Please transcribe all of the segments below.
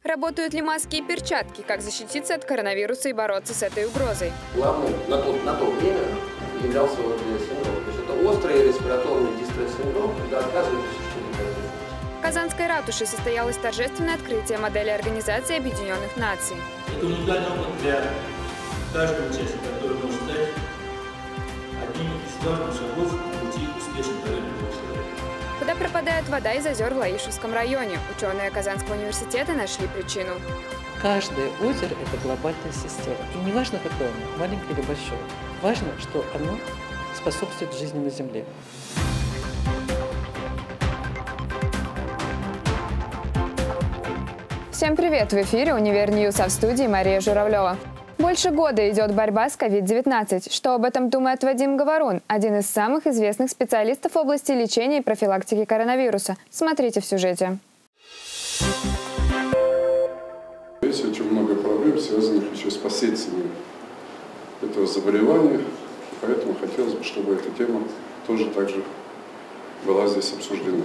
Работают ли маски и перчатки? Как защититься от коронавируса и бороться с этой угрозой? Главным на то время являлся синдром. То есть это острый респираторный дистресс-синдром, когда отказывается существовать. В Казанской ратуше состоялось торжественное открытие модели Организации Объединенных Наций. Это уникальный опыт для каждого участника, который может стать одним из важных шагов на пути к успешной карьере любого человека. Куда пропадает вода из озер в Лаишевском районе? Ученые Казанского университета нашли причину. Каждое озеро – это глобальная система. И не важно, какое оно, маленькое или большое. Важно, что оно способствует жизни на Земле. Всем привет! В эфире «Универньюз», а в студии Мария Журавлева. Больше года идет борьба с COVID-19. Что об этом думает Вадим Говорун, один из самых известных специалистов в области лечения и профилактики коронавируса? Смотрите в сюжете. Есть очень много проблем, связанных еще с последствиями этого заболевания. Поэтому хотелось бы, чтобы эта тема тоже также была здесь обсуждена.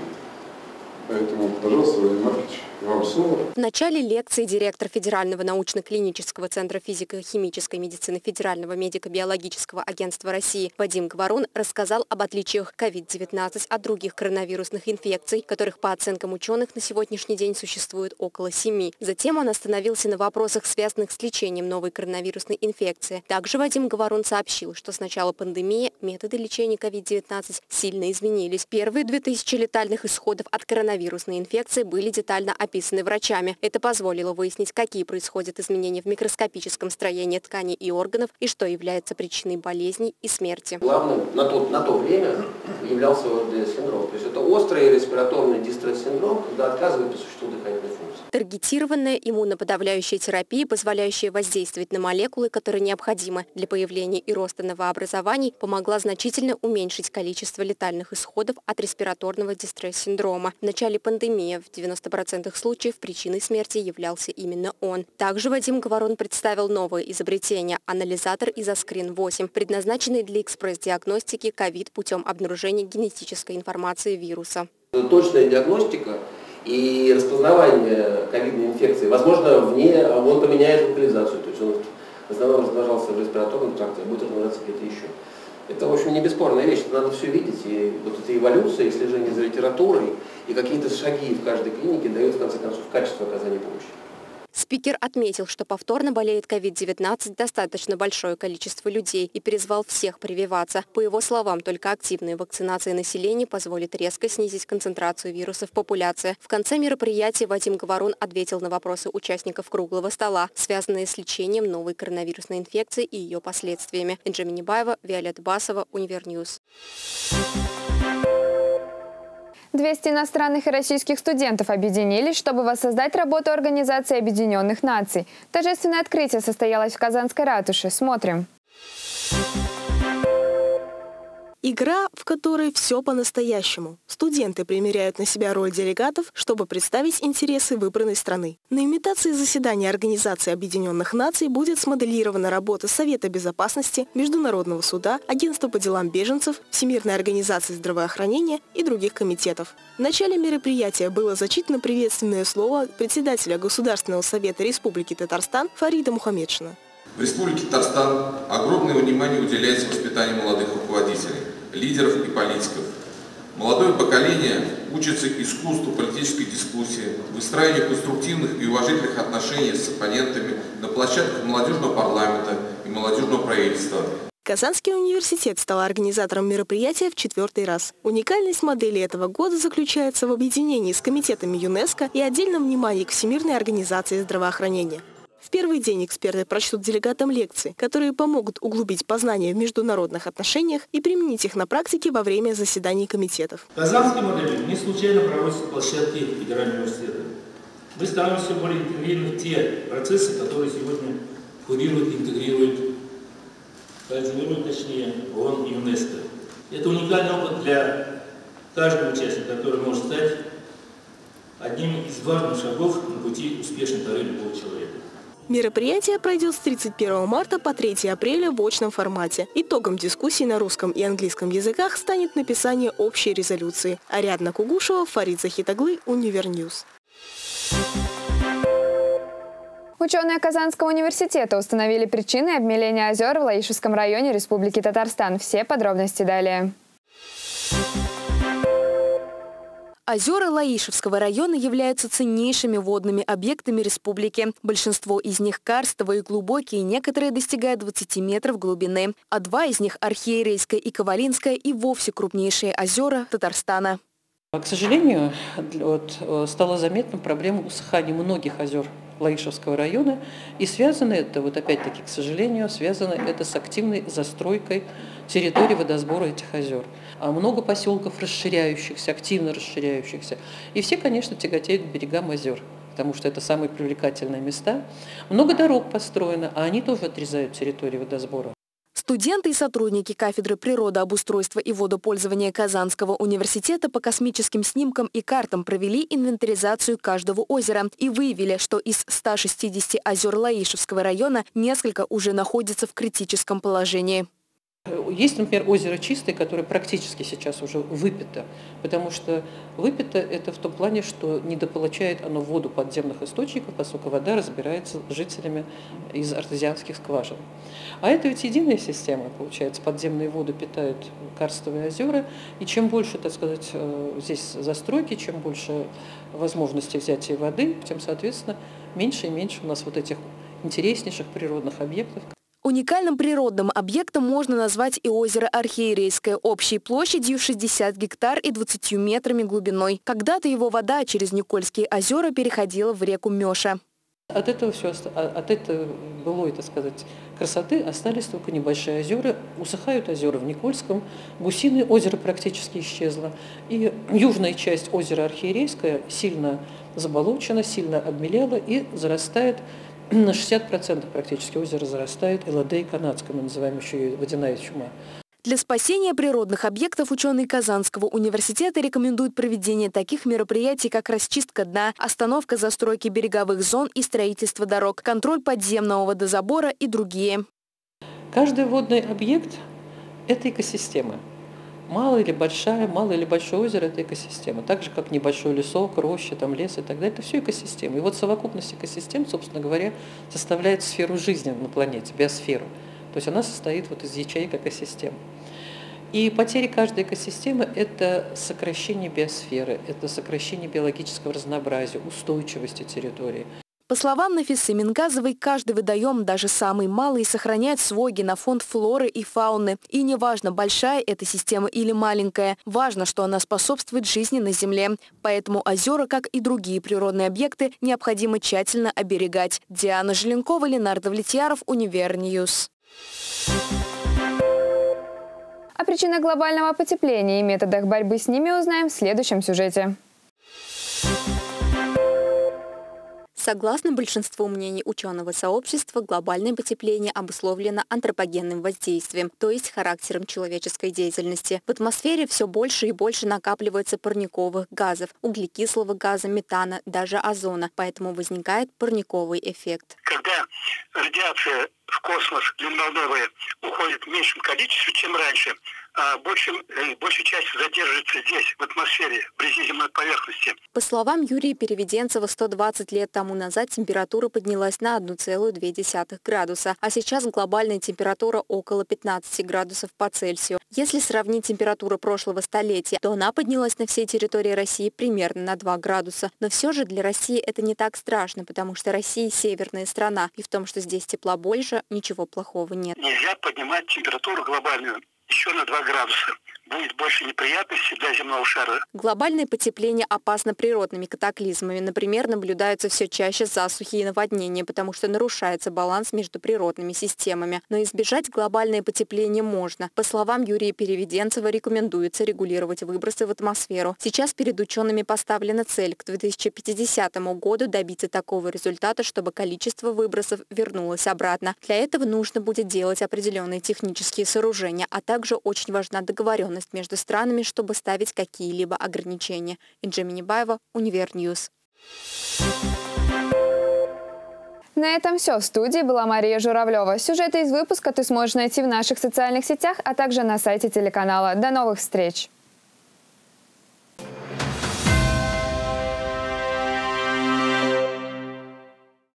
Поэтому, пожалуйста, Владимир Маркович, вам слово. В начале лекции директор Федерального научно-клинического центра физико-химической медицины Федерального медико-биологического агентства России Вадим Говорун рассказал об отличиях COVID-19 от других коронавирусных инфекций, которых, по оценкам ученых, на сегодняшний день существует около 7. Затем он остановился на вопросах, связанных с лечением новой коронавирусной инфекции. Также Вадим Говорун сообщил, что с начала пандемии методы лечения COVID-19 сильно изменились. Первые 2000 летальных исходов от коронавирусной инфекции были детально описаны врачами. Это позволило выяснить, какие происходят изменения в микроскопическом строении тканей и органов и что является причиной болезней и смерти. Главным на то время являлся синдром. То есть это острый респираторный дистресс-синдром, когда отказывает по существу дыхательной функции. Таргетированная иммуноподавляющая терапия, позволяющая воздействовать на молекулы, которые необходимы для появления и роста новообразований, помогла значительно уменьшить количество летальных исходов от респираторного дистресс-синдрома. В начале пандемии в 90% случаев причиной смерти являлся именно он. Также Вадим Говорун представил новое изобретение – анализатор Изоскрин-8, предназначенный для экспресс-диагностики COVID путем обнаружения генетической информации вируса. Точная диагностика и распознавание ковидной инфекции, возможно, он поменяет локализацию, то есть он в основном размножался в респираторном тракте, а будет размножаться где-то еще. Это, в общем, не бесспорная вещь, это надо все видеть, и вот эта эволюция, и слежение за литературой, и какие-то шаги в каждой клинике дают, в конце концов, качество оказания помощи. Спикер отметил, что повторно болеет COVID-19 достаточно большое количество людей и призвал всех прививаться. По его словам, только активная вакцинация населения позволит резко снизить концентрацию вируса в популяции. В конце мероприятия Вадим Говорун ответил на вопросы участников круглого стола, связанные с лечением новой коронавирусной инфекции и ее последствиями. Энджи Минибаева, Виолетта Басова, Универньюз. 200 иностранных и российских студентов объединились, чтобы воссоздать работу Организации Объединенных Наций. Торжественное открытие состоялось в Казанской ратуше. Смотрим. Игра, в которой все по-настоящему. Студенты примеряют на себя роль делегатов, чтобы представить интересы выбранной страны. На имитации заседания Организации Объединенных Наций будет смоделирована работа Совета Безопасности, Международного суда, Агентства по делам беженцев, Всемирной организации здравоохранения и других комитетов. В начале мероприятия было зачитано приветственное слово председателя Государственного совета Республики Татарстан Фарида Мухамедшина. В Республике Татарстан огромное внимание уделяется воспитанию молодых руководителей, лидеров и политиков. Молодое поколение учится искусству политической дискуссии, выстраиванию конструктивных и уважительных отношений с оппонентами на площадках молодежного парламента и молодежного правительства. Казанский университет стал организатором мероприятия в 4-й раз. Уникальность модели этого года заключается в объединении с комитетами ЮНЕСКО и отдельном внимании к Всемирной организации здравоохранения. В первый день эксперты прочтут делегатам лекции, которые помогут углубить познания в международных отношениях и применить их на практике во время заседаний комитетов. Казанской модели не случайно проводятся площадки Федерального университета. Мы становимся все более интегрированы в те процессы, которые сегодня курируют, интегрируют, координируют, точнее, ООН и ЮНЕСКО. Это уникальный опыт для каждого участника, который может стать одним из важных шагов на пути успешной карьеры любого человека. Мероприятие пройдет с 31 марта по 3 апреля в очном формате. Итогом дискуссий на русском и английском языках станет написание общей резолюции. Ариадна Кугушева, Фарид Захитаглы, Универньюз. Ученые Казанского университета установили причины обмеления озер в Лаишевском районе Республики Татарстан. Все подробности далее. Озера Лаишевского района являются ценнейшими водными объектами республики. Большинство из них карстовые и глубокие, некоторые достигают 20 метров глубины. А два из них – Архиерейское и Ковалинское, и вовсе крупнейшие озера Татарстана. К сожалению, стала заметна проблема усыхания многих озер Лаишевского района. И связано это, опять-таки, к сожалению, связано это с активной застройкой территории водосбора этих озер. Много поселков расширяющихся, активно расширяющихся. И все, конечно, тяготеют к берегам озер, потому что это самые привлекательные места. Много дорог построено, а они тоже отрезают территорию водосбора. Студенты и сотрудники кафедры природообустройства и водопользования Казанского университета по космическим снимкам и картам провели инвентаризацию каждого озера и выявили, что из 160 озер Лаишевского района несколько уже находятся в критическом положении. Есть, например, озеро Чистое, которое практически сейчас уже выпито, потому что выпито это в том плане, что недополучает оно воду подземных источников, поскольку вода разбирается жителями из артезианских скважин. А это ведь единая система, получается, подземные воды питают карстовые озера, и чем больше, так сказать, здесь застройки, чем больше возможностей взятия воды, тем, соответственно, меньше и меньше у нас этих интереснейших природных объектов. Уникальным природным объектом можно назвать и озеро Архиерейское общей площадью 60 гектар и 20 метрами глубиной. Когда-то его вода через Никольские озера переходила в реку Мёша. От этого былой, так сказать, красоты остались только небольшие озера. Усыхают озера в Никольском, Гусиное озеро практически исчезло. И южная часть озера Архиерейское сильно заболочена, сильно обмелела и зарастает. На 60% практически озеро зарастает элодей канадской, мы называем еще и водяная чума. Для спасения природных объектов ученые Казанского университета рекомендуют проведение таких мероприятий, как расчистка дна, остановка застройки береговых зон и строительство дорог, контроль подземного водозабора и другие. Каждый водный объект – это экосистема. Малое или большое озеро – это экосистема. Так же, как небольшой лесок, роща, лес и так далее. Это все экосистемы. И совокупность экосистем, собственно говоря, составляет сферу жизни на планете, биосферу. То есть она состоит из ячеек экосистем. И потеря каждой экосистемы – это сокращение биосферы, это сокращение биологического разнообразия, устойчивости территории. По словам Нафисы Мингазовой, каждый водоем, даже самый малый, сохраняет свой генофонд флоры и фауны. И неважно, большая эта система или маленькая, важно, что она способствует жизни на Земле. Поэтому озера, как и другие природные объекты, необходимо тщательно оберегать. Диана Желенкова, Ленардо Влетьяров, Универньюз. О причинах глобального потепления и методах борьбы с ними узнаем в следующем сюжете. Согласно большинству мнений ученого сообщества, глобальное потепление обусловлено антропогенным воздействием, то есть характером человеческой деятельности. В атмосфере все больше и больше накапливается парниковых газов, углекислого газа, метана, даже озона, поэтому возникает парниковый эффект. Когда радиация в космос длинноволновая уходит в меньшем количестве, чем раньше, а большая часть задерживается здесь, в атмосфере, вблизи земной поверхности. По словам Юрия Переведенцева, 120 лет тому назад температура поднялась на 1,2 градуса, а сейчас глобальная температура около 15 градусов по Цельсию. Если сравнить температуру прошлого столетия, то она поднялась на всей территории России примерно на 2 градуса. Но все же для России это не так страшно, потому что Россия северная страна, и в том, что здесь тепла больше, ничего плохого нет. Нельзя поднимать температуру глобальную еще на 2 градуса. Будет больше неприятностей для земного шара. Глобальное потепление опасно природными катаклизмами. Например, наблюдаются все чаще засухи и наводнения, потому что нарушается баланс между природными системами. Но избежать глобальное потепление можно. По словам Юрия Переведенцева, рекомендуется регулировать выбросы в атмосферу. Сейчас перед учеными поставлена цель к 2050 году добиться такого результата, чтобы количество выбросов вернулось обратно. Для этого нужно будет делать определенные технические сооружения, а также очень важна договоренность между странами, чтобы ставить какие-либо ограничения. Инджи Минибаева, Универньюз. На этом все. В студии была Мария Журавлева. Сюжеты из выпуска ты сможешь найти в наших социальных сетях, а также на сайте телеканала. До новых встреч!